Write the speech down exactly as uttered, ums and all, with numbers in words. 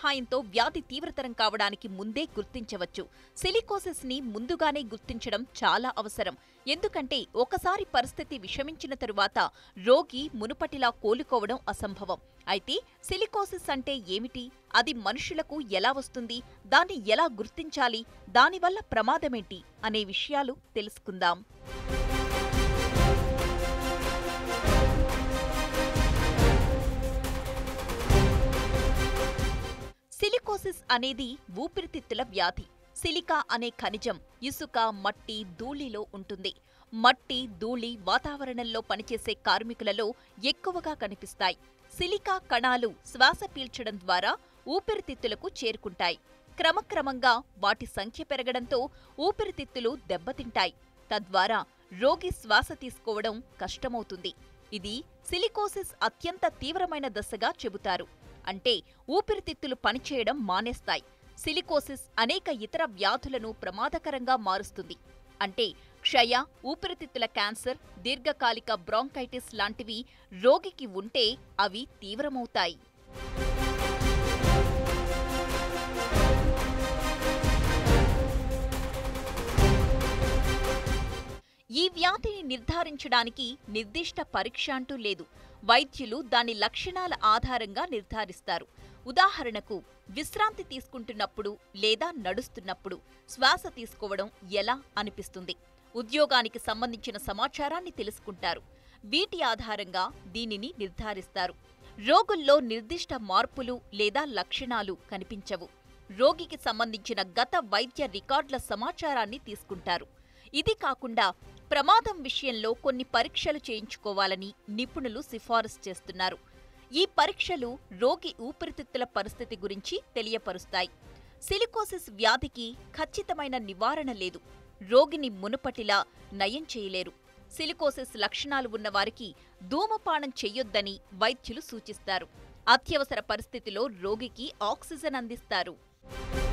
సహాయంతో వ్యాధి తీవ్రతరం కావడానికి ముందే గుర్తించవచ్చు. సిలికోసిస్ ని ముందుగానే గుర్తించడం చాలా అవసరం. ఎందుకంటే ఒకసారి పరిస్థితి విషమించిన తరువాత రోగి మునుపటిలా కోలుకోవడం అసంభవం. అయితే సిలికోసిస్ అంటే ఏమిటి? అది మనుషులకు ఎలా వస్తుంది? దాన్ని ఎలా గుర్తించాలి? దానివల్ల ప్రమాదమేంటి? అనే విషయాలు తెలుసుకుందాం. సిలికోసిస్ అనేది ఊపిరితిత్తుల వ్యాధి. సిలికా అనే ఖనిజం ఇసుక, మట్టి, ధూళిలో ఉంటుంది. మట్టి, ధూళి వాతావరణంలో పనిచేసే కార్మికులలో ఎక్కువగా కనిపిస్తాయి. సిలికా కణాలు శ్వాస పీల్చడం ద్వారా ఊపిరితిత్తులకు చేరుకుంటాయి. క్రమక్రమంగా వాటి సంఖ్య పెరగడంతో ఊపిరితిత్తులు దెబ్బతింటాయి. తద్వారా రోగి శ్వాస తీసుకోవడం కష్టమవుతుంది. ఇది సిలికోసిస్ అత్యంత తీవ్రమైన దశగా చెబుతారు. అంటే ఊపిరితిత్తులు పనిచేయడం మానేస్తాయి. సిలికోసిస్ అనేక ఇతర వ్యాధులను ప్రమాదకరంగా మారుస్తుంది. అంటే క్షయ, ఊపిరితిత్తుల క్యాన్సర్, దీర్ఘకాలిక బ్రాంకైటిస్ లాంటివి రోగికి ఉంటే అవి తీవ్రమవుతాయి. ఈ వ్యాధిని నిర్ధారించడానికి నిర్దిష్ట పరీక్ష అంటూ లేదు. వైద్యులు దాని లక్షణాల ఆధారంగా నిర్ధారిస్తారు. ఉదాహరణకు, విశ్రాంతి తీసుకుంటున్నప్పుడు లేదా నడుస్తున్నప్పుడు శ్వాస తీసుకోవడం ఎలా అనిపిస్తుంది? ఉద్యోగానికి సంబంధించిన సమాచారాన్ని తెలుసుకుంటారు. వీటి ఆధారంగా దీనిని నిర్ధారిస్తారు. రోగుల్లో నిర్దిష్ట మార్పులు లేదా లక్షణాలు కనిపించవు. రోగికి సంబంధించిన గత వైద్య రికార్డుల సమాచారాన్ని తీసుకుంటారు. ఇది కాకుండా ప్రమాదం విషయంలో కొన్ని పరీక్షలు చేయించుకోవాలని నిపుణులు సిఫారసు చేస్తున్నారు. ఈ పరీక్షలు రోగి ఊపిరితిత్తుల పరిస్థితి గురించి తెలియపరుస్తాయి. సిలికోసిస్ వ్యాధికి ఖచ్చితమైన నివారణ లేదు. రోగిని మునుపటిలా నయం చేయలేరు. సిలికోసిస్ లక్షణాలు ఉన్నవారికి ధూమపానం చెయ్యొద్దని వైద్యులు సూచిస్తారు. అత్యవసర పరిస్థితిలో రోగికి ఆక్సిజన్ అందిస్తారు.